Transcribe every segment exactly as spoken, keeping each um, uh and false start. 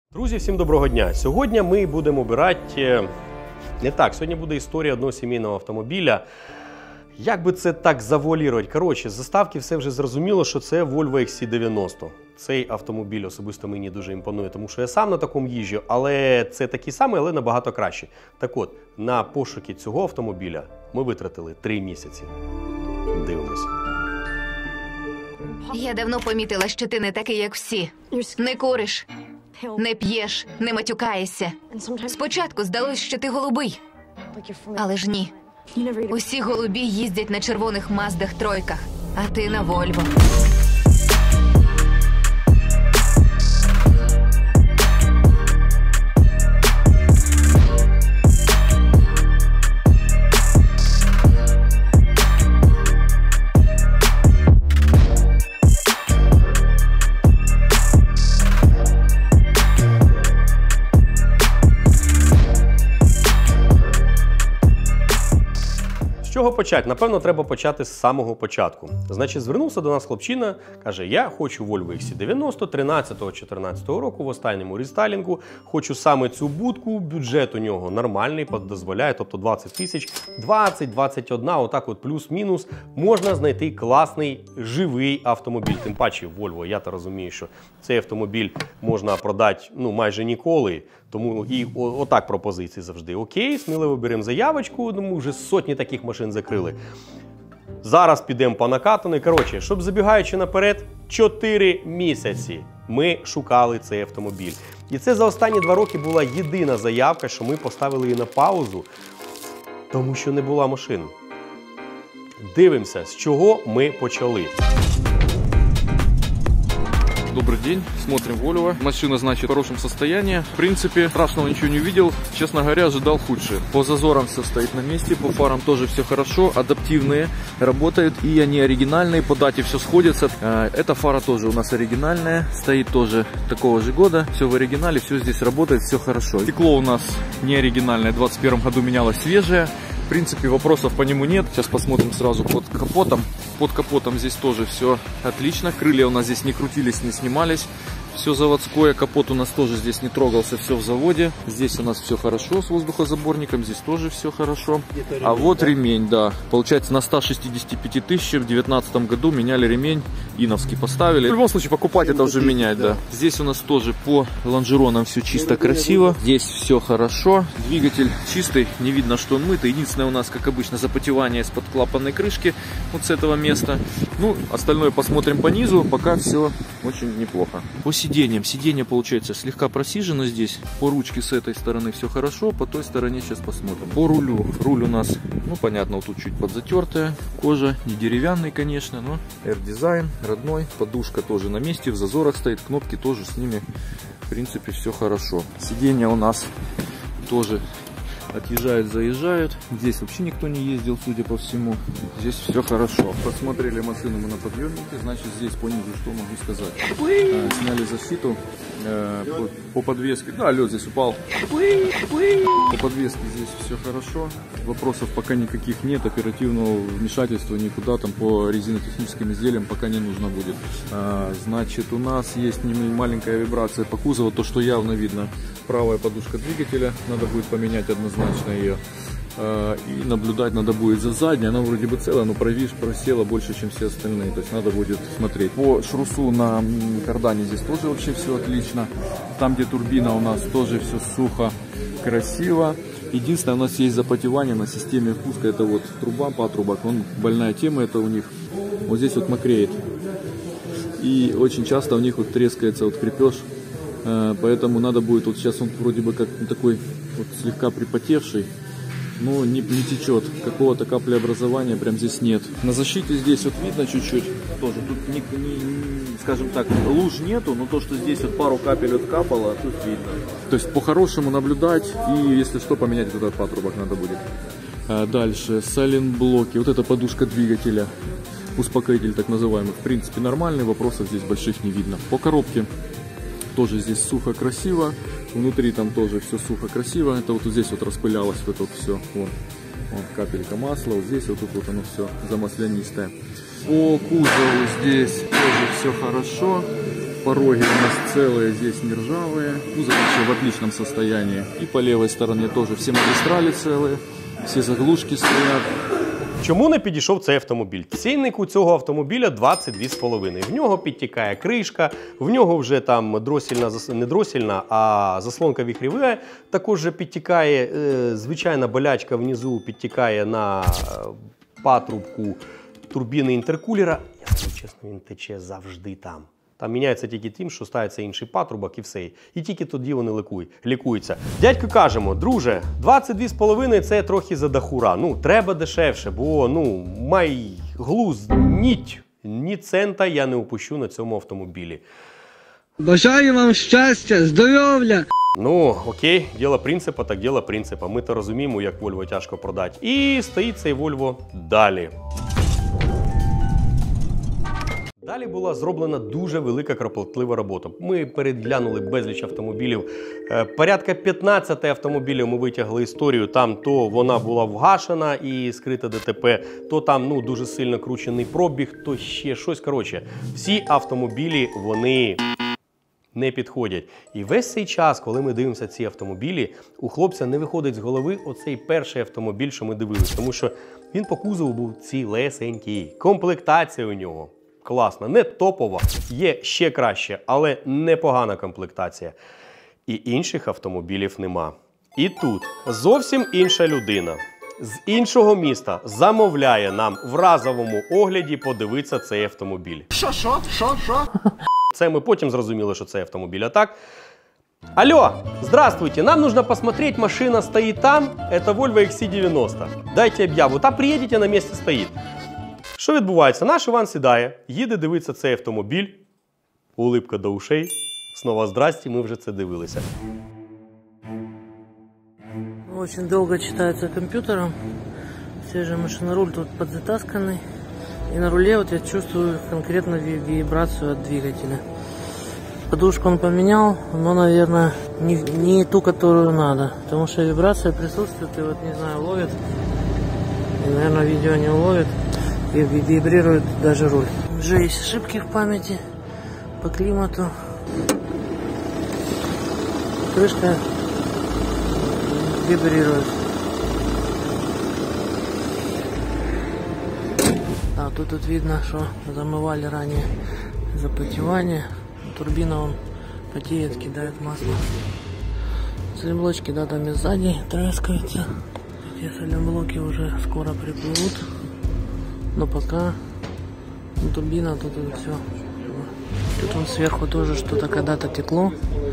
Друзі, всім доброго дня! Сьогодні ми будемо обирати... Не так, сьогодні буде історія одного сімейного автомобіля. Як би це так завуалірувати? Коротше, з заставки все вже зрозуміло, що це Volvo ікс сі дев'яносто. Цей автомобіль особисто мені дуже імпонує, тому що я сам на такому їжджу, але це такий самий, але набагато краще. Так от, на пошуки цього автомобіля ми витратили три місяці. Дивимося. Я давно помітила, що ти не такий, як всі. Не куриш, не п'єш, не матюкаєшся. Спочатку здалось, що ти голубий. Але ж ні. Усі голубі їздять на червоних Маздах-тройках, а ти на Вольво. З чого почати? Напевно, треба почати з самого початку. Значить, звернувся до нас хлопчина, каже, я хочу Volvo ікс сі дев'яносто тринадцятого-чотирнадцятого року в останньому рестайлінгу, хочу саме цю будку, бюджет у нього нормальний, дозволяє, тобто двадцять тисяч, двадцять - двадцять один, отак от плюс-мінус, можна знайти класний, живий автомобіль. Тим паче Volvo, я то розумію, що цей автомобіль можна продати ну, майже ніколи, тому і отак пропозиції завжди. Окей, сміливо беремо заявочку, ми вже сотні таких машин закрили. Зараз підемо по накатаної. Коротше, щоб забігаючи наперед, чотири місяці ми шукали цей автомобіль. І це за останні два роки була єдина заявка, що ми поставили її на паузу, тому що не було машин. Дивимося, з чого ми почали. Добрый день, смотрим Volvo. Машина, значит, в хорошем состоянии. В принципе, страшного ничего не увидел. Честно говоря, ожидал худшее. По зазорам все стоит на месте, по фарам тоже все хорошо. Адаптивные работают, и они оригинальные. По дате все сходится. Эта фара тоже у нас оригинальная. Стоит тоже такого же года. Все в оригинале, все здесь работает, все хорошо. Стекло у нас не оригинальное. В двадцать первом году менялось свежее. В принципе, вопросов по нему нет. Сейчас посмотрим сразу под капотом. Под капотом здесь тоже все отлично. Крылья у нас здесь не крутились, не снимались. Все заводское. Капот у нас тоже здесь не трогался, все в заводе. Здесь у нас все хорошо с воздухозаборником. Здесь тоже все хорошо. А вот ремень, да. Получается, на ста шестидесяти пяти тысячах в две тысячи девятнадцатом году меняли ремень. Иновский поставили. В любом случае, покупать это уже менять, да. Здесь у нас тоже по лонжеронам все чисто, красиво. Здесь все хорошо. Двигатель чистый, не видно, что он мытый. Единственное у нас, как обычно, запотевание из-под клапанной крышки. Вот с этого места. Ну, остальное посмотрим по низу. Пока все очень неплохо. По сиденьям. Сиденье получается слегка просижено здесь. По ручке с этой стороны все хорошо. По той стороне сейчас посмотрим. По рулю. Руль у нас, ну понятно, вот тут чуть подзатертая. Кожа не деревянный, конечно, но R-дизайн родной. Подушка тоже на месте, в зазорах стоит. Кнопки тоже с ними, в принципе, все хорошо. Сиденья у нас тоже отъезжают, заезжают. Здесь вообще никто не ездил, судя по всему. Здесь все хорошо. Посмотрели машину мы на подъемнике, значит, здесь по низу что могу сказать. А, сняли защиту э, по, по подвеске. Да, лед здесь упал. По подвеске здесь все хорошо. Вопросов пока никаких нет. Оперативного вмешательства никуда там по резинотехническим изделиям пока не нужно будет. А, значит, у нас есть маленькая вибрация по кузову, то, что явно видно. Правая подушка двигателя, надо будет поменять однозначно ее. И наблюдать надо будет за задней, она вроде бы целая, но провиш просела больше, чем все остальные, то есть надо будет смотреть. По шрусу на кардане здесь тоже вообще все отлично. Там, где турбина, у нас тоже все сухо, красиво. Единственное, у нас есть запотевание на системе впуска, это вот труба, патрубок, он больная тема, это у них вот здесь вот мокреет. И очень часто у них вот трескается вот крепеж. Поэтому надо будет, вот сейчас он вроде бы как такой вот слегка припотевший, но не, не течет, какого-то каплеобразования прям здесь нет. На защите здесь вот видно чуть-чуть, тоже тут, не, не, скажем так, луж нету, но то, что здесь вот пару капель откапало, тут видно. То есть по-хорошему наблюдать и, если что, поменять этот патрубок надо будет. А дальше, сайлент-блоки, вот эта подушка двигателя, успокоитель так называемый, в принципе нормальный, вопросов здесь больших не видно. По коробке тоже здесь сухо, красиво. Внутри там тоже все сухо, красиво. Это вот здесь вот распылялось вот это вот все. Вон, вон капелька масла. Вот здесь вот тут вот оно все замаслянистое. По кузову здесь тоже все хорошо. Пороги у нас целые, здесь не ржавые. Кузов вообще в отличном состоянии. И по левой стороне тоже все магистрали целые, все заглушки стоят. Чому не підійшов цей автомобіль? Цінник у цього автомобіля двадцять дві з половиною. В нього підтікає кришка, в нього вже там дросільна, не дросільна, а заслонка віхрєва. Також же підтікає, е, звичайна болячка внизу підтікає на патрубку турбіни інтеркулера. Я скажу чесно, він тече завжди там. Там міняється тільки тим, що ставиться інший патрубок і все. І тільки тоді вони лікують, лікуються. Дядьку кажемо, друже, двадцять дві з половиною це трохи задахура. Ну, треба дешевше, бо, ну, май глузд, ніть, ні цента я не упущу на цьому автомобілі. Бажаю вам щастя, здоров'я! Ну, окей, діло принципа, так діло принципа. Ми то розуміємо, як Volvo тяжко продати. І стоїть цей Volvo далі. Далі була зроблена дуже велика кропотлива робота. Ми переглянули безліч автомобілів. Е, порядка п'ятнадцять автомобілів ми витягли історію. Там то вона була вгашена і скрита ДТП, то там ну, дуже сильно кручений пробіг, то ще щось. Коротше, всі автомобілі, вони не підходять. І весь цей час, коли ми дивимося ці автомобілі, у хлопця не виходить з голови оцей перший автомобіль, що ми дивилися. Тому що він по кузову був цілесенький. Комплектація у нього класна, не топова, є ще краще, але непогана комплектація. І інших автомобілів нема. І тут зовсім інша людина з іншого міста замовляє нам в разовому огляді подивитися цей автомобіль. Що, що, що, що? Це ми потім зрозуміли, що це автомобіль. А так, алло, здравствуйте, нам нужно посмотреть, машина стоит там, это Volvo ікс сі дев'яносто. Дайте об'яву, та приїдете, на місці стоїть. Що відбувається? Наш Іван сідає, їде дивитися цей автомобіль, улипка до ушей, знову здрасті, ми вже це дивилися. Очень долго читается компьютером, свежий машиноруль тут подзатасканный, и на руле вот я чувствую конкретно вибрацию от двигателя. Подушку он поменял, но, наверное, не, не ту, которую надо, потому что вибрация присутствует и вот, не знаю, ловит, и, наверное, видео не уловит. И вибрирует даже руль. Уже есть ошибки в памяти по климату. Крышка вибрирует. А тут, тут видно, что замывали ранее запотевание. Турбина он потеет, кидает масло. Саленблочки, да, там и сзади трескаются. Эти саленблоки уже скоро приплывут. Но пока ну, турбина, тут это все. Тут он сверху тоже что-то когда-то текло.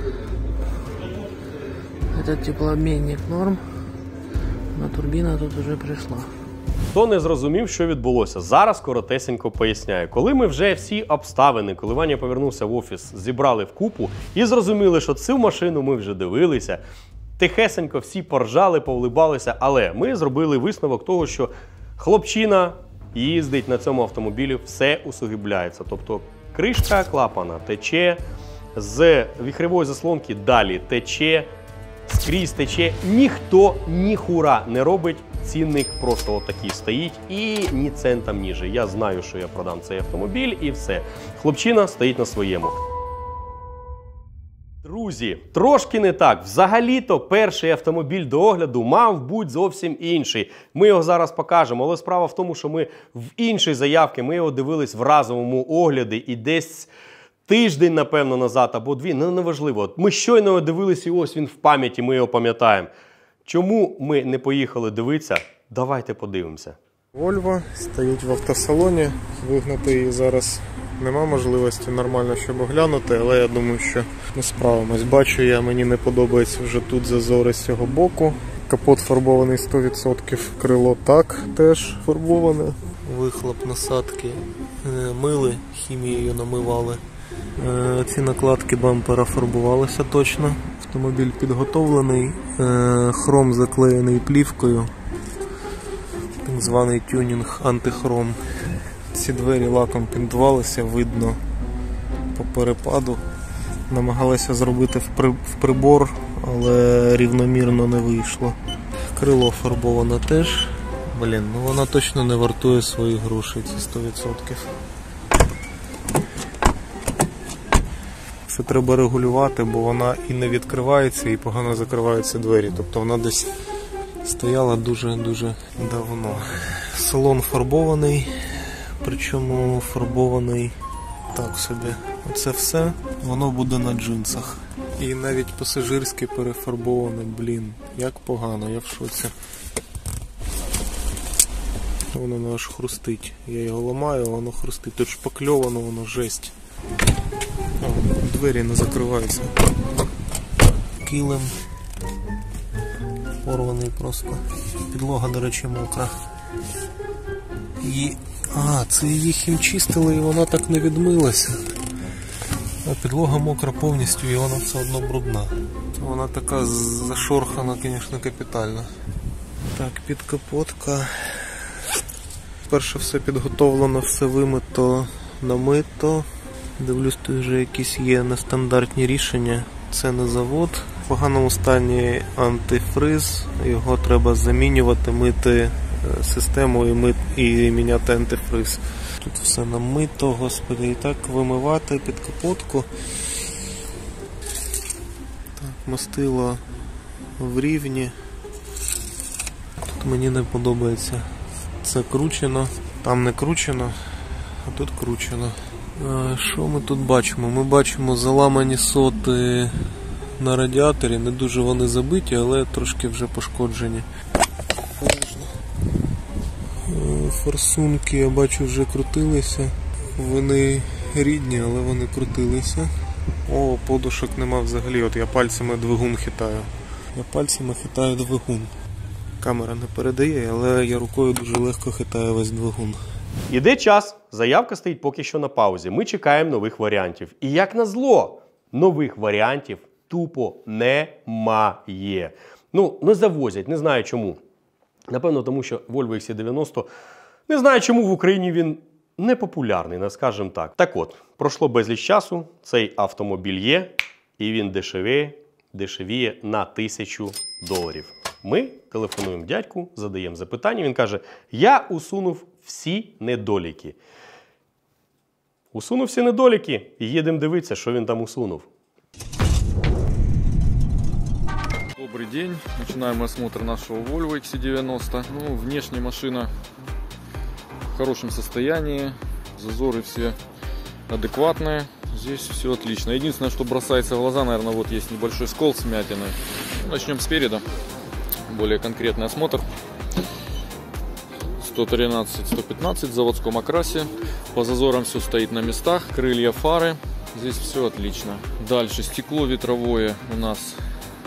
Этот теплообменник норм. Но турбина тут уже пришла. Хто не зрозумів, що відбулося, зараз коротесенько поясняю. Коли ми вже всі обставини, коли Ваня повернувся в офіс, зібрали вкупу і зрозуміли, що цю машину ми вже дивилися, тихесенько всі поржали, повлибалися, але ми зробили висновок того, що хлопчина їздить на цьому автомобілі, все усугубляється. Тобто кришка клапана тече, з віхрєвої заслонки далі тече, скрізь тече. Ніхто ніхура не робить, цінник просто отакий стоїть і ні центом ніже. Я знаю, що я продам цей автомобіль і все. Хлопчина стоїть на своєму. Друзі, трошки не так. Взагалі-то перший автомобіль до огляду мав бути зовсім інший. Ми його зараз покажемо, але справа в тому, що ми в іншій заявці, ми його дивились в разовому огляді і десь тиждень, напевно, назад або дві, ну неважливо. Ми щойно його дивились і ось він в пам'яті, ми його пам'ятаємо. Чому ми не поїхали дивитися? Давайте подивимося. Volvo стоїть в автосалоні, вигнати її зараз нема можливості нормально, щоб оглянути, але я думаю, що ми справимось. Бачу я, мені не подобається вже тут зазори з цього боку. Капот фарбований сто відсотків, крило так теж фарбоване. Вихлоп насадки мили, хімією намивали. Ці накладки бампера фарбувалися точно. Автомобіль підготовлений, хром заклеєний плівкою. Так званий тюнінг антихром. Ці двері лаком піддувалися, видно по перепаду. Намагалися зробити в, при... в прибор, але рівномірно не вийшло. Крило фарбоване теж. Блін, ну вона точно не вартує своїх грошей, ці сто відсотків. Це треба регулювати, бо вона і не відкривається, і погано закриваються двері. Тобто вона десь стояла дуже-дуже давно. Салон фарбований, причому фарбований так собі. Оце все, воно буде на джинсах. І навіть пасажирське перефарбоване, блін, як погано, я в шоці. Воно аж хрустить. Я його ламаю, воно хрустить. Тут шпакльовано, воно жесть. О, двері не закриваються. Килим. Порваний просто. Підлога, до речі, мокра. І... А, це її хімчистили і вона так не відмилася. А підлога мокра повністю і вона все одно брудна. Вона така зашорхана, звісно, капітально. Так, підкапотка. Перше все підготовлено, все вимито, намито. Дивлюсь, тут вже якісь є нестандартні рішення. Це не завод. В поганому стані антифриз. Його треба замінювати, мити систему і, мит, і міняти антифриз. Тут все намито, господи, і так вимивати під капотку. Так, мастило в рівні. Тут мені не подобається. Це кручено, там не кручено, а тут кручено. А що ми тут бачимо? Ми бачимо заламані соти на радіаторі, не дуже вони забиті, але трошки вже пошкоджені. Форсунки, я бачу, вже крутилися. Вони рідні, але вони крутилися. О, подушок нема взагалі, от я пальцями двигун хитаю. Я пальцями хитаю двигун. Камера не передає, але я рукою дуже легко хитаю весь двигун. Іде час, заявка стоїть поки що на паузі. Ми чекаємо нових варіантів. І як назло, нових варіантів тупо немає. Ну, не завозять, не знаю чому. Напевно, тому що Volvo ікс сі дев'яносто, не знаю чому в Україні він не популярний, не скажемо так. Так от, пройшло безліч часу, цей автомобіль є, і він дешевіє, дешевіє на тисячу доларів. Ми телефонуємо дядьку, задаємо запитання, він каже, я усунув всі недоліки. Усунув всі недоліки і їдемо дивитися, що він там усунув. Добрый день. Начинаем осмотр нашего Volvo икс сі девяносто. Ну, внешне машина в хорошем состоянии. Зазоры все адекватные. Здесь все отлично. Единственное, что бросается в глаза, наверное, вот есть небольшой скол с вмятиной. Ну, начнем спереду. Более конкретный осмотр. сто тринадцать сто пятнадцать в заводском окрасе. По зазорам все стоит на местах. Крылья, фары. Здесь все отлично. Дальше стекло ветровое у нас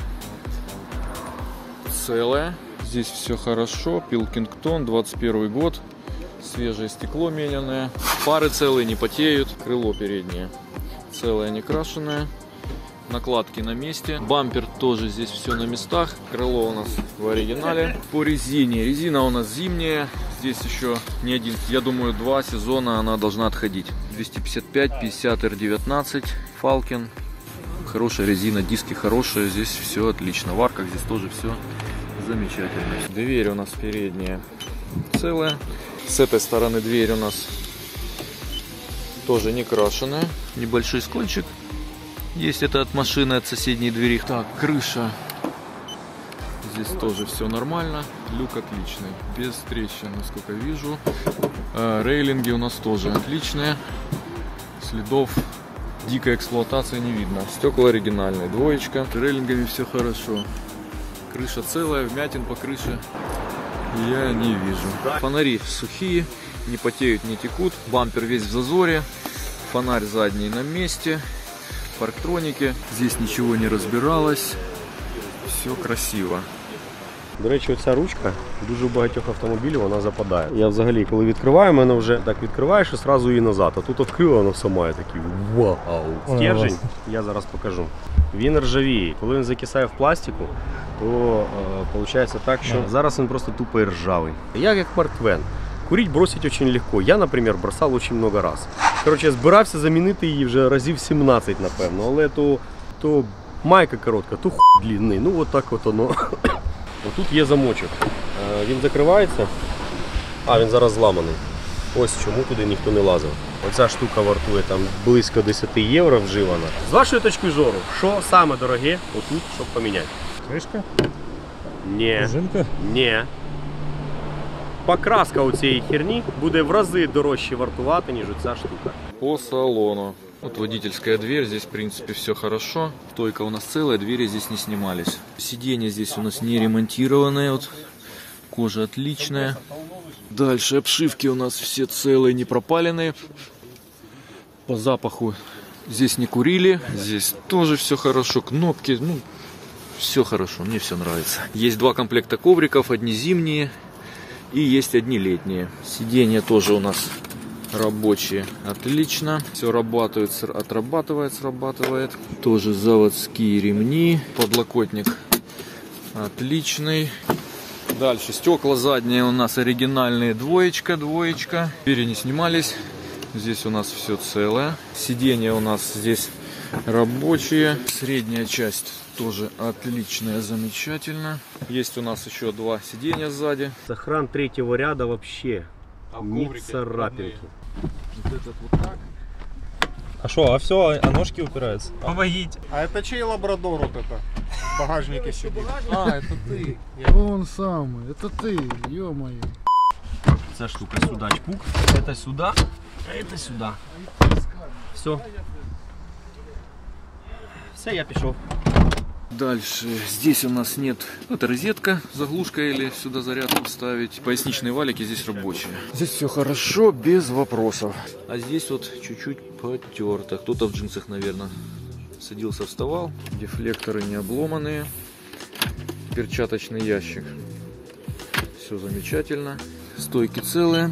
целое. Здесь все хорошо. Пилкингтон, двадцать первый год. Свежее стекло мененное. Фары целые, не потеют. Крыло переднее целое, не крашеное. Накладки на месте. Бампер тоже здесь все на местах. Крыло у нас в оригинале. По резине. Резина у нас зимняя. Здесь еще не один, я думаю, два сезона она должна отходить. двести пятьдесят пять пятьдесят эр девятнадцать. Falken. Хорошая резина, диски хорошие. Здесь все отлично. В арках здесь тоже все замечательно. Дверь у нас передняя целая. С этой стороны дверь у нас тоже не крашеная. Небольшой скольчик есть, это от машины, от соседней двери. Так, крыша. Здесь тоже все нормально. Люк отличный, без трещин, насколько вижу. Э, рейлинги у нас тоже отличные. Следов дикой эксплуатации не видно. Стекла оригинальные, двоечка. С рейлингами все хорошо. Крыша целая, вмятин по крыше я не вижу. Фонари сухие, не потеют, не текут. Бампер весь в зазоре. Фонарь задний на месте. Парктроники. Здесь ничего не разбиралось. Все красиво. До речі, оця ручка дуже у багатьох автомобілів вона западає. Я взагалі, коли відкриваю, мене вже так відкриваєш і одразу її назад. А тут відкрила, воно все має такий вау. Стержень, я зараз покажу. Він ржавіє. Коли він закисає в пластику, то виходить е, так, що зараз він просто тупо ржавий. Як як Марк Твен. Курить бросить очень легко. Я, наприклад, бросав очень много раз. Коротше, я збирався замінити її вже разів сімнадцять, напевно. Але то, то майка коротка, то хуй длинний. Ну, от так от воно. Тут є замочок. Він закривається. А, він зараз зламаний. Ось чому туди ніхто не лазив. Оця штука вартує там близько десять євро вживана. З вашої точки зору, що саме дороге отут, щоб поміняти? Кришка? Ні. Пружинка? Ні. Покраска у цієї херні буде в рази дорожче вартувати, ніж оця штука. По салону. Вот водительская дверь, здесь в принципе все хорошо. Стойка у нас целая, двери здесь не снимались. Сиденья здесь у нас не ремонтированные, вот. Кожа отличная. Дальше обшивки у нас все целые, не пропаленные. По запаху здесь не курили, здесь тоже все хорошо. Кнопки, ну, все хорошо, мне все нравится. Есть два комплекта ковриков, одни зимние и есть одни летние. Сиденья тоже у нас рабочие, отлично. Все работает, отрабатывает, срабатывает. Тоже заводские ремни. Подлокотник отличный. Дальше стекла задние у нас оригинальные, двоечка, двоечка. Двери не снимались. Здесь у нас все целое. Сиденья у нас здесь рабочие. Средняя часть тоже отличная, замечательно. Есть у нас еще два сиденья сзади. Сохран третьего ряда вообще. Ни царапинки. Вот этот вот так. А что, а все, а ножки упираются? Помогите. А это чей лабрадор вот это? В багажнике сидит. А, это ты. Он самый, это ты, ё-моё. Ця штука сюда чпук, это сюда, а это сюда. Все. Все, я пішов. Дальше здесь у нас нет, это розетка, заглушка или сюда зарядку вставить. Поясничные валики здесь рабочие. Здесь все хорошо, без вопросов. А здесь вот чуть-чуть потерто. Кто-то в джинсах, наверное, садился, вставал. Дефлекторы не обломанные. Перчаточный ящик. Все замечательно. Стойки целые.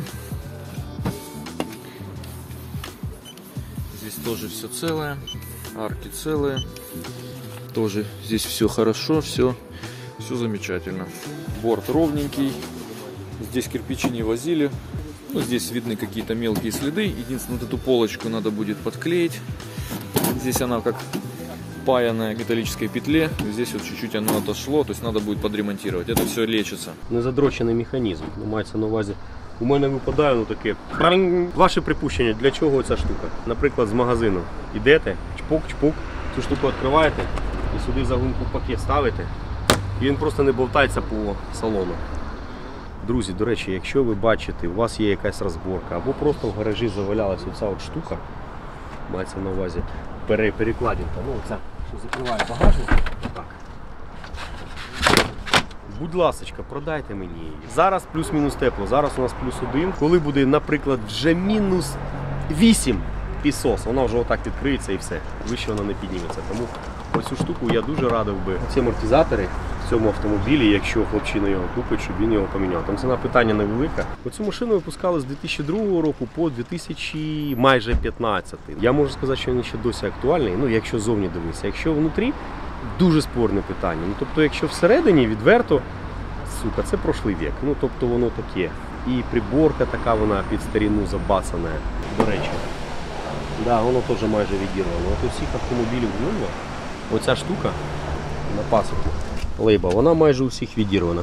Здесь тоже все целое. Арки целые. Тоже здесь все хорошо, все, все замечательно. Борт ровненький. Здесь кирпичи не возили. Ну, здесь видны какие-то мелкие следы. Единственное, вот эту полочку надо будет подклеить. Здесь она как паянная в металлической петле. Здесь вот чуть-чуть оно отошло, то есть надо будет подремонтировать. Это все лечится. Незадрочений механізм. Ну, мається на увазі. У мене випадає ну таке. Ваше припущення, для чого ця штука? Наприклад, з магазину. Ідете, чпок-чпок, цю штуку відкриваєте і сюди загумку пакет ставите. І він просто не болтається по салону. Друзі, до речі, якщо ви бачите, у вас є якась розборка, або просто в гаражі завалялася оця от штука, мається на увазі перекладинка, ну оця, що закриває багажник, так. Будь ласочка, продайте мені її. Зараз плюс-мінус тепло, зараз у нас плюс один. Коли буде, наприклад, вже мінус вісім пісос, вона вже отак відкриється і все. Вище вона не підніметься. Тому оцю штуку я дуже радив би. Ці амортизатори в цьому автомобілі, якщо хлопчина його купить, щоб він його поміняв. Там ціна питання невелика. Оцю машину випускали з дві тисячі другого року по дві тисячі майже п'ятнадцятий. Я можу сказати, що він ще досі актуальний, ну якщо зовні дивитися. Якщо внутрі, дуже спорне питання. Ну, тобто, якщо всередині відверто, сука, це прошлий вік. Ну, тобто, воно таке. І приборка така, вона під старину забацана, до речі. Да, воно теж майже відірвано. От у всіх автомобілів Volvo оця штука на пасоку, лейба, вона майже у всіх відірвана.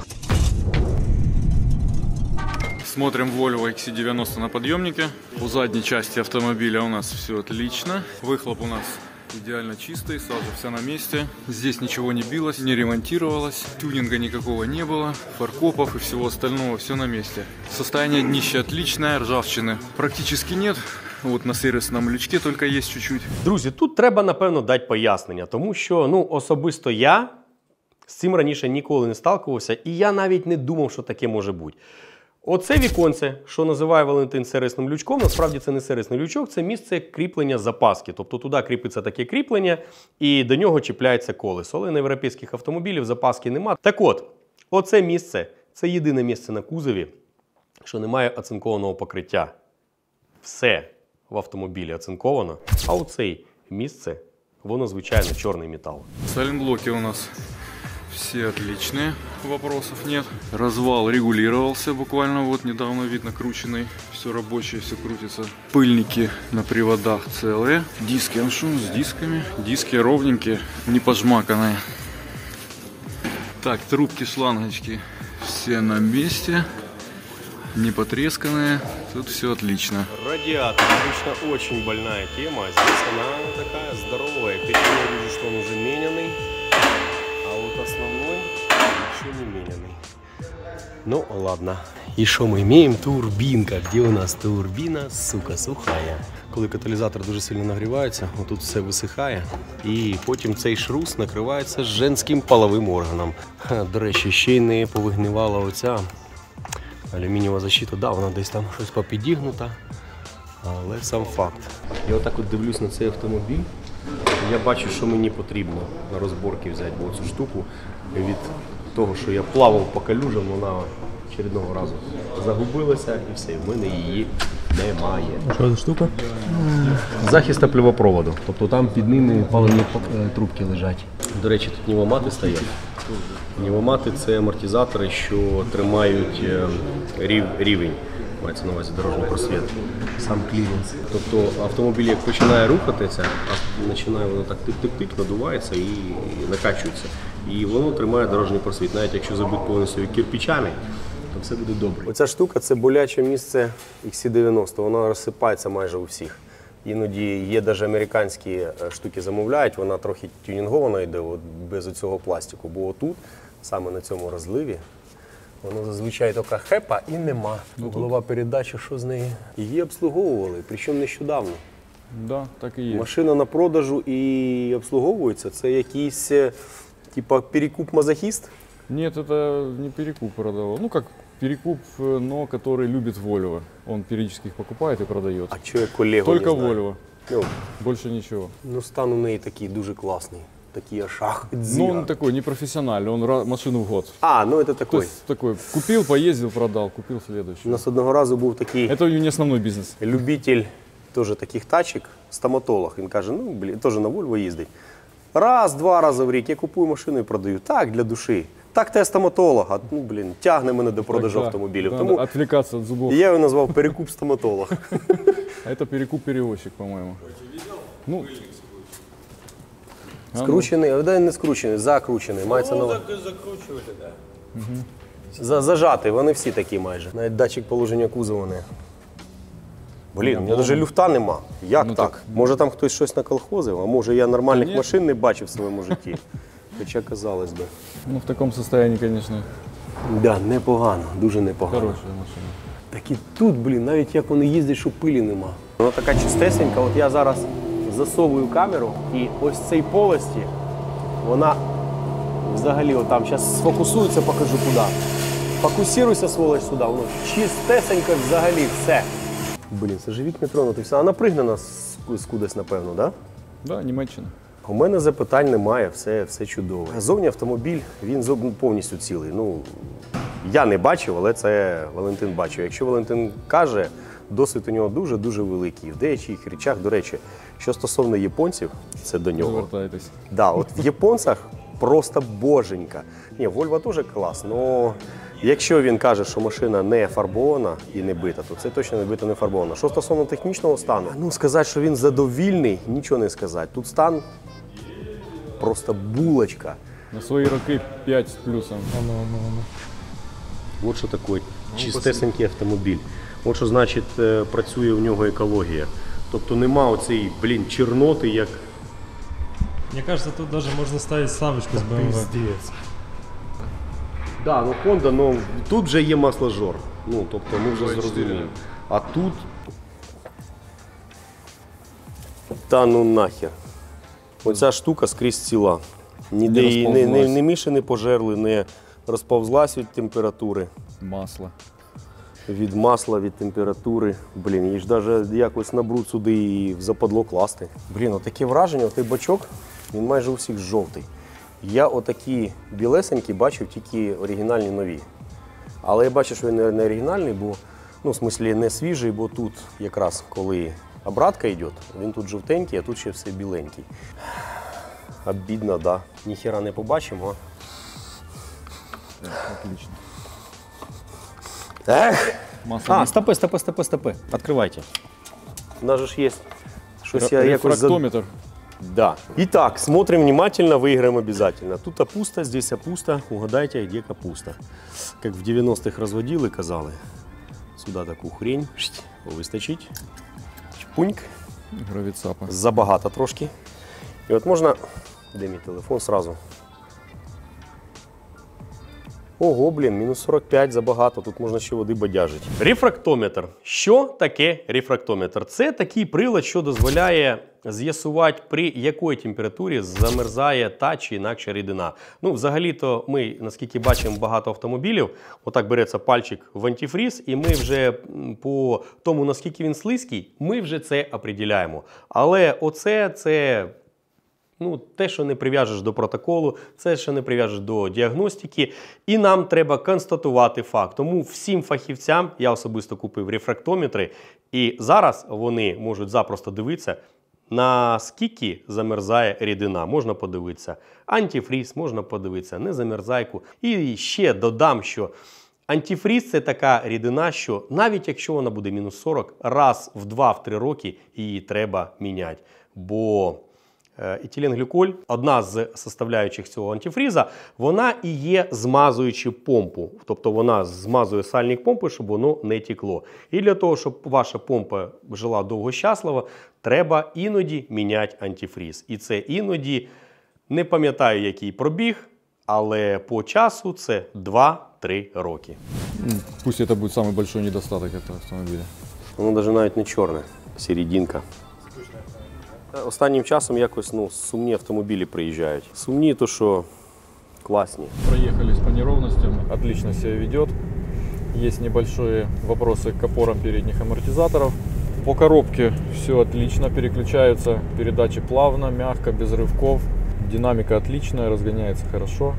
Смотрим Volvo икс си девяносто на подъемнике. По задней части автомобиля у нас все отлично. Выхлоп у нас идеально чистый, сажа вся на месте. Здесь ничего не билось, не ремонтировалось, тюнинга никакого не было, фаркопов и всего остального, все на месте. Состояние днища отличное, ржавчины практически нет. Вот на сервисном лючке только есть чуть-чуть. Друзі, тут треба, напевно, дати пояснення, тому що, ну, особисто я з цим раніше ніколи не сталкувався, і я навіть не думав, що таке може бути. Оце віконце, що називає Валентин сервісним лючком, насправді це не сервісний лючок, це місце кріплення запаски. Тобто туди кріпиться таке кріплення і до нього чіпляється колесо. Але на європейських автомобілів запаски нема. Так от, оце місце, це єдине місце на кузові, що не має оцинкованого покриття. Все в автомобілі оцинковано, а оце місце, воно звичайно чорний метал. Сайлентблоки у нас все отличные, вопросов нет. Развал регулировался буквально, вот недавно видно крученный. Все рабочее, все крутится. Пыльники на приводах целые. Диски, а что с дисками? Диски ровненькие, не пожмаканные. Так, трубки, шлангочки все на месте. Не потресканная, тут все отлично. Радиатор, обычно очень больная тема, а здесь она такая здоровая. Передний вижу, что он уже мененный, а вот основной еще не мененный. Ну, ладно. И что мы имеем? Турбинка. Где у нас турбина? Сука, сухая. Коли каталізатор дуже сильно нагрівається, отут все висихає, і потім цей шрус накривається женським половим органом. Ха, до речі, ще й не повигнивала оця алюмінієва защита. Да, вона десь там щось попідігнута, але сам факт. Я отак от дивлюсь на цей автомобіль, я бачу, що мені потрібно на розборки взяти, бо цю штуку від того, що я плавав по калюжам, вона очередного разу загубилася і все, в мене її немає. Що за штука? Захист тепловопроводу, тобто там під ними паливні трубки лежать. До речі, тут нівомати стоять. Нівомати – це амортизатори, що тримають рів, рівень, мається на увазі дорожній просвіт, сам кліренс. Тобто автомобіль як починає рухатися, а починає воно так тик-тик-тик, надувається і накачується. І воно тримає дорожній просвіт. Навіть якщо забити повністю кирпичами, то все буде добре. Оця штука – це боляче місце ікс сі дев'яносто, вона розсипається майже у всіх. Іноді є навіть американські штуки замовляють, вона трохи тюнінгована йде от, без цього пластику, бо отут, саме на цьому розливі, воно зазвичай така хепа і нема. Голова передачі, що з неї? Її обслуговували, причому нещодавно. Да, так і є. Машина на продажу і обслуговується, це якийсь, типа, перекуп-мазохіст? Нет, это не перекуп продавал. Ну как перекуп, но который любит Volvo. Он периодически их покупает и продает. А що я колегу Только не знаю? Volvo. Ну, Больше ничего. ну, стан у неї такий дуже класний. Такий аж ах, Ну дзіга. он такой непрофессиональный, он ра- машину в год. А, ну це То такий. есть такой, купил, поездил, продал, купил У следующий. нас одного разу був такий Это у него не основной бизнес. любитель теж таких тачок, стоматолог. Він каже, ну, блін, теж на Volvo їздить. Раз, два рази в рік я купую машину і продаю. Так, для душі. Так, те стоматолог. А, ну, блін, тягне мене до продажу Так, да, автомобілів. надо Тому отвлекаться от зубов. я його назвав перекуп-стоматолог. А это перекуп-перевозчик, по-моему. Ну, Скручений, але не скручений, закручений. Мається на увазі. За- Зажатий, вони всі такі майже. Навіть датчик положення кузова не. Блін, у мене навіть люфта нема. Як Ну так? так. Може там хтось щось наколхозив, а може я нормальних ні. машин не бачив в своєму житті. Хоча казалось би. ну в таком состоянии, конечно, Да, непогано, дуже непогано. хорошая машина. Так і тут, блін, навіть як вони їздять, що пилі нема. Вона така чистесенька, от я зараз засовую камеру і ось цей полості, вона взагалі отам, зараз сфокусується, покажу куди. Фокусируйся, сволоч, сюди, воно чистесенько взагалі все. Блін, це живіт не тронутий, все. Вона пригнана з з кудись, напевно, так? Да? Да, Німеччина. У мене запитань немає, все, все чудово. Зовні автомобіль, він зоб- повністю цілий. Ну, я не бачив, але це Валентин бачив. Якщо Валентин каже, досвід у нього дуже-дуже великий. В деяких речах, до речі, що стосовно японців, це до нього. Звертайтесь. Да, от в японцях просто боженька. Ні, Volvo теж клас, але якщо він каже, що машина не фарбована і не бита, то це точно не бита, не фарбована. Що стосовно технічного стану, ну сказати, що він задовільний, нічого не сказати. Тут стан просто булочка. На свои роки пять с плюсом. От що таке чистесенький автомобіль. От що значить е, працює в нього екологія. Тобто нема оцеї, блін, чорноти, як Мне кажется, тут даже можно ставить ставочку с бэ эм вэ. Да, ну Honda, ну тут вже є масложор. Ну, тобто ми вже зрозуміли. А тут. Та ну нахер. Оця штука скрізь ціла. Ніде Не її не, не, розповзлась. не міші не пожерли, не розповзлась від температури, Масло. від масла, від температури. Блін, її ж навіть якось на бруд сюди і в западло класти. Блін, отаке враження, отей бачок, він майже у всіх жовтий. Я отакі білесенькі бачив тільки оригінальні нові. Але я бачу, що він не- не оригінальний, бо, ну, в смислі, не свіжий, бо тут якраз коли обратка йде, він тут жовтенький, а тут ще все біленький. Обідно, да. Ніхера не побачимо, а? Отлично. Ех! Масло. А, стопи, стопи, стопи, стопи. Відкривайте. У нас же ж є щось я Ре- якось... за- Рефрактометр. Да. Итак, смотрим внимательно, выиграем обязательно. Тут капуста, здесь капуста. Угадайте, где капуста. Как в девяностых разводили, казали. Сюди таку хрень вистачить. Чпуньк. Гравицапа. Забагато трошки. І от можна, де мій телефон, сразу. Ого, блін, мінус сорок п'ять забагато, тут можна ще води бадяжити. Рефрактометр. Що таке рефрактометр? Це такий прилад, що дозволяє з'ясувати, при якій температурі замерзає та чи інакша рідина. Ну, взагалі-то ми, наскільки бачимо, багато автомобілів, отак береться пальчик в антифріз, і ми вже по тому, наскільки він слизький, ми вже це определяємо. Але оце, це... Ну, те, що не прив'яжеш до протоколу, це, що не прив'яжеш до діагностики. І нам треба констатувати факт. Тому всім фахівцям, я особисто купив рефрактометри, і зараз вони можуть запросто дивитися, наскільки замерзає рідина. Можна подивитися антифріз, можна подивитися незамерзайку. І ще додам, що антифріз – це така рідина, що навіть якщо вона буде мінус сорок, раз в два-три роки її треба міняти. Бо етиленгліколь, одна з составляючих цього антифріза, вона і є змазуючи помпу. Тобто вона змазує сальник помпи, щоб воно не тікло. І для того, щоб ваша помпа жила довго-щасливо, треба іноді міняти антифріз. І це іноді, не пам'ятаю, який пробіг, але по часу це два-три роки. Пусть это будет самый большой недостаток этого автомобиля. Воно навіть навіть не чорне, серединка. Останнім часом якось ну, сумні автомобілі приїжджають. Сумні, то що класні. Проехались по неровностям, отлично себя ведет. Есть небольшие вопросы к опорам передних амортизаторов. По коробке все отлично, переключаются передачи плавно, мягко, без рывков. Динамика отличная, разгоняется хорошо.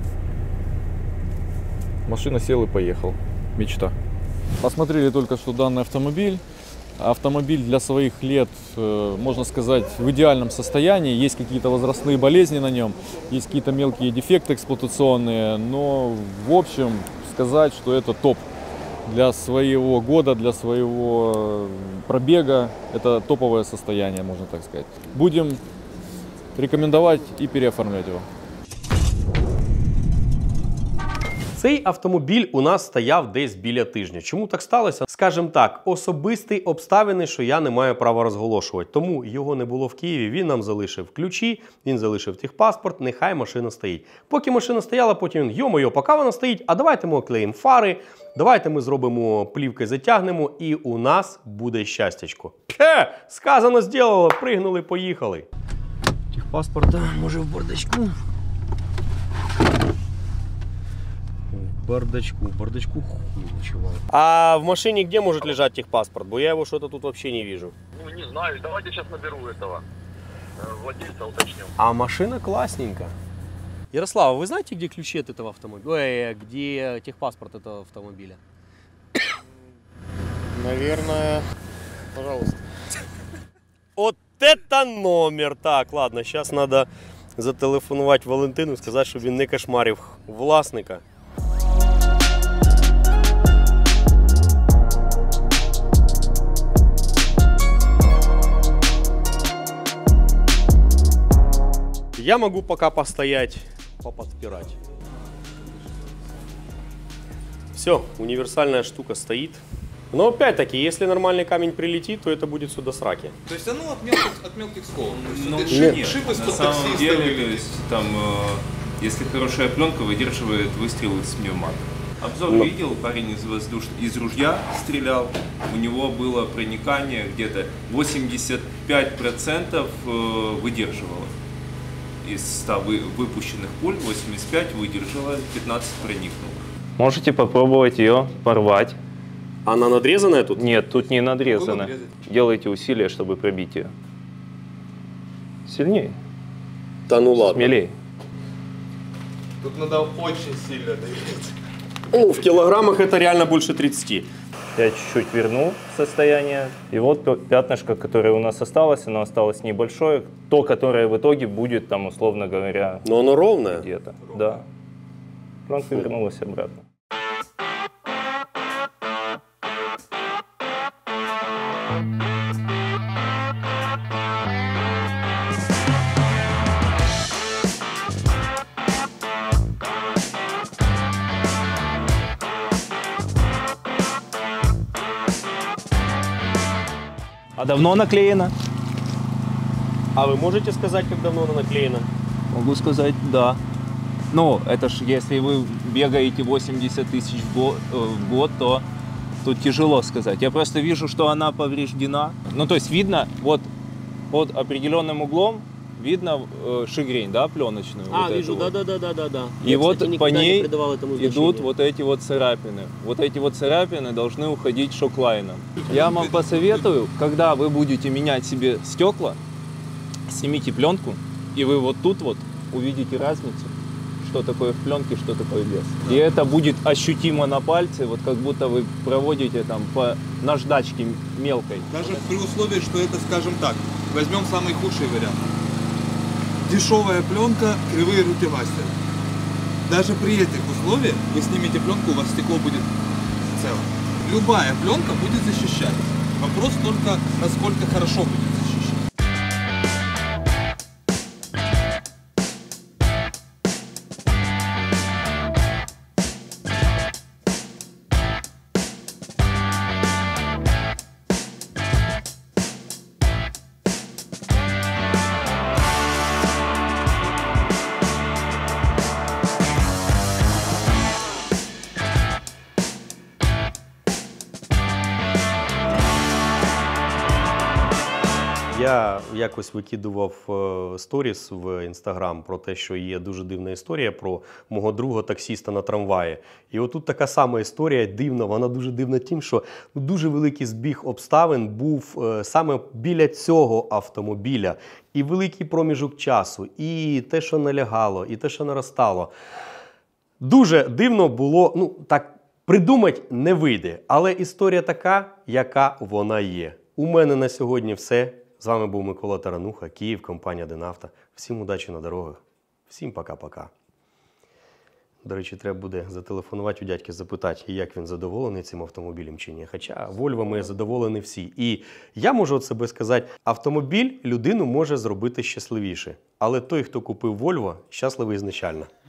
Машина сел и поехал. Мечта. Посмотрели только что данный автомобиль. Автомобиль для своих лет, можно сказать, в идеальном состоянии. Есть какие-то возрастные болезни на нем, есть какие-то мелкие дефекты эксплуатационные. Но в общем сказать, что это топ. Для своего года, для своего пробега, это топовое состояние, можно так сказать. Будем рекомендовать и переоформлять его. Цей автомобіль у нас стояв десь біля тижня. Чому так сталося? Скажімо так, особисті обставини, що я не маю права розголошувати. Тому його не було в Києві, він нам залишив ключі, він залишив техпаспорт, нехай машина стоїть. Поки машина стояла, потім він, йо-моє, поки вона стоїть, а давайте ми оклеїмо фари, давайте ми зробимо плівки, затягнемо, і у нас буде щастячко. Пе! Сказано, зробило, пригнули, поїхали. Техпаспорт, може в бардачку. В бардачку, в бардачку хуй ночевал. А в машине где может лежать техпаспорт? Бо я его что-то тут вообще не вижу. Ну, не знаю, давайте сейчас наберу этого владельца, уточню. А машина классненькая. Ярослав, вы знаете, где ключи от этого автомобиля? Ой, где техпаспорт этого автомобиля? Наверное, пожалуйста. Вот это номер! Так, ладно, сейчас надо зателефонувати Валентину і сказати, щоб він не кошмарив власника. Я могу пока постоять, поподпирать. Все, универсальная штука стоит. Но опять-таки, если нормальный камень прилетит, то это будет сюда сраки. То есть оно от мелких, от мелких сколов? Ну, это нет, шип, шип на самом деле, то есть, там, э, если хорошая пленка, выдерживает выстрелы с пневмата. Обзор Но. видел, парень из, воздуш... из ружья стрелял, у него было проникание где-то восемьдесят пять процентов выдерживало. Из ста вы... выпущенных пуль восемьдесят пять выдержало, пятнадцать проникнуло. Можете попробовать ее порвать. Она надрезанная тут? Нет, тут не надрезана. Делайте усилия, чтобы пробить ее. Сильнее. Да ну ладно. Смелее. Тут надо очень сильно давить. Ну, в килограммах это реально больше тридцати. Я чуть-чуть вернул состояние. И вот пятнышко, которое у нас осталось, оно осталось небольшое. То, которое в итоге будет, там, условно говоря... Но оно ровное? Где-то, да. Пленка вернулась обратно. А давно наклеено? А вы можете сказать, как давно она наклеена? Могу сказать, да. Ну, это ж, если вы бегаете восемьдесят тысяч в год, в год, то тут тяжело сказать. Я просто вижу, что она повреждена. Ну, то есть видно, вот под определенным углом видно э, шигрень, да, пленочную. А, вот вижу, вот. да-да-да-да-да. И Я, вот кстати, по ней идут идут вот эти вот царапины. Вот эти вот царапины должны уходить шоклайном. Я вам посоветую, когда вы будете менять себе стекла, снимите пленку, и вы вот тут вот увидите разницу, что такое в пленке, что такое без. И это будет ощутимо на пальце, вот как будто вы проводите там по наждачке мелкой. Даже при условии, что это, скажем так, возьмем самый худший вариант. Дешевая пленка, кривые руки мастера. Даже при этих условиях вы снимете пленку, у вас стекло будет целым. Любая пленка будет защищать. Вопрос только, насколько хорошо будет защищать. Я якось викидував е, сторіс в Інстаграм про те, що є дуже дивна історія про мого друга таксіста на трамваї. І отут така сама історія дивна, вона дуже дивна тим, що дуже великий збіг обставин був е, саме біля цього автомобіля. І великий проміжок часу, і те, що налягало, і те, що наростало. Дуже дивно було, ну так придумати не вийде, але історія така, яка вона є. У мене на сьогодні все. З вами був Микола Тарануха, Київ, компанія «Денавто». Всім удачі на дорогах. Всім пока-пока. До речі, треба буде зателефонувати у дядьки, запитати, як він задоволений цим автомобілем чи ні. Хоча Вольвами задоволені всі. І я можу от себе сказати, автомобіль людину може зробити щасливіше. Але той, хто купив Вольво, щасливий ізначально.